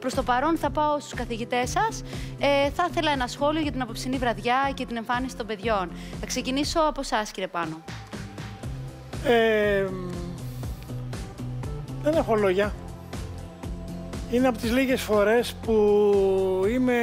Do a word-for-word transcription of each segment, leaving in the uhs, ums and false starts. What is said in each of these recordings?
Προς το παρόν θα πάω στους καθηγητές σας. Ε, θα ήθελα ένα σχόλιο για την απόψινή βραδιά και την εμφάνιση των παιδιών. Θα ξεκινήσω από εσάς, κύριε Πάνο. Ε, δεν έχω λόγια. Είναι από τις λίγες φορές που είμαι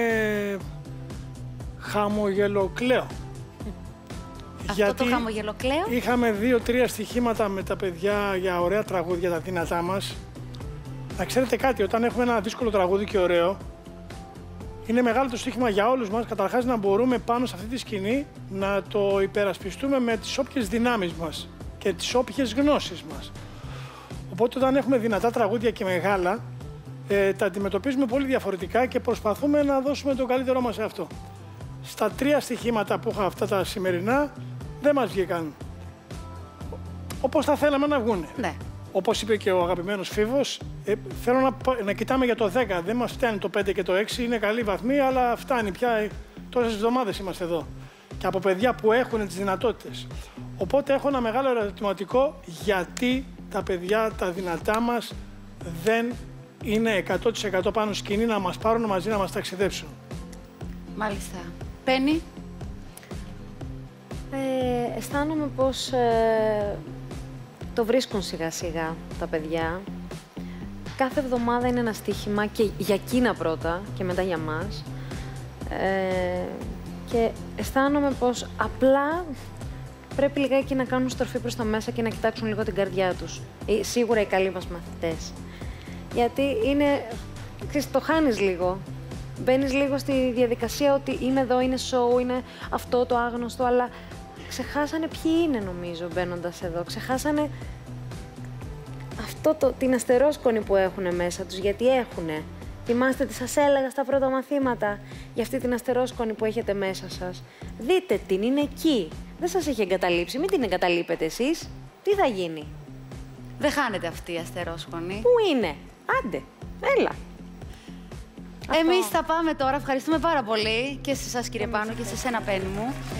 χαμογελοκλαίω. Αυτό Γιατί το χαμογελοκλαίω. είχαμε δύο-τρία στοιχήματα με τα παιδιά για ωραία τραγούδια, τα δυνατά μας. Να ξέρετε κάτι, όταν έχουμε ένα δύσκολο τραγούδι και ωραίο, είναι μεγάλο το στοίχημα για όλους μας, καταρχάς να μπορούμε πάνω σε αυτή τη σκηνή να το υπερασπιστούμε με τις όποιες δυνάμεις μας και τις όποιες γνώσεις μας. Οπότε όταν έχουμε δυνατά τραγούδια και μεγάλα, ε, τα αντιμετωπίζουμε πολύ διαφορετικά και προσπαθούμε να δώσουμε το καλύτερό μας σε αυτό. Στα τρία στοιχήματα που είχα αυτά τα σημερινά, δεν μας βγήκαν όπως θα θέλαμε να βγουν. Ναι. Όπως είπε και ο αγαπημένος Φίβος, ε, θέλω να, να κοιτάμε για το δέκα. Δεν μας φτάνει το πέντε και το έξι, είναι καλή βαθμή, αλλά φτάνει πια. Τόσες εβδομάδες είμαστε εδώ. Και από παιδιά που έχουν τις δυνατότητες. Οπότε έχω ένα μεγάλο ερωτηματικό γιατί τα παιδιά, τα δυνατά μας, δεν είναι εκατό τοις εκατό πάνω σκηνή να μας πάρουν μαζί να μας ταξιδέψουν. Μάλιστα. Πέννη. Ε, αισθάνομαι πως ε, το βρίσκουν σιγά σιγά τα παιδιά. Κάθε εβδομάδα είναι ένα στοίχημα και για εκείνα πρώτα και μετά για μας. Ε, και αισθάνομαι πως απλά πρέπει λιγάκι να κάνουν στροφή προς τα μέσα και να κοιτάξουν λίγο την καρδιά τους. Ε, σίγουρα οι καλοί μας μαθητές. Γιατί είναι, ξέρεις, το χάνεις λίγο. Μπαίνεις λίγο στη διαδικασία ότι είναι εδώ, είναι show, είναι αυτό το άγνωστο, αλλά ξεχάσανε ποιοι είναι, νομίζω, μπαίνοντας εδώ. Ξεχάσανε αυτό το, την αστερόσκονη που έχουν μέσα τους, γιατί έχουνε. Θυμάστε τι σας έλεγα στα πρώτα μαθήματα για αυτή την αστερόσκονη που έχετε μέσα σας. Δείτε την, είναι εκεί. Δεν σας έχει εγκαταλείψει, μην την εγκαταλείπετε εσείς. Τι θα γίνει? Δεν χάνεται αυτή η αστερόσκονη. Πού είναι? Άντε, έλα. Εμείς θα πάμε τώρα. Ευχαριστούμε πάρα πολύ και σε εσάς, κύριε Πάνο, και σε σένα, Πέννη μου.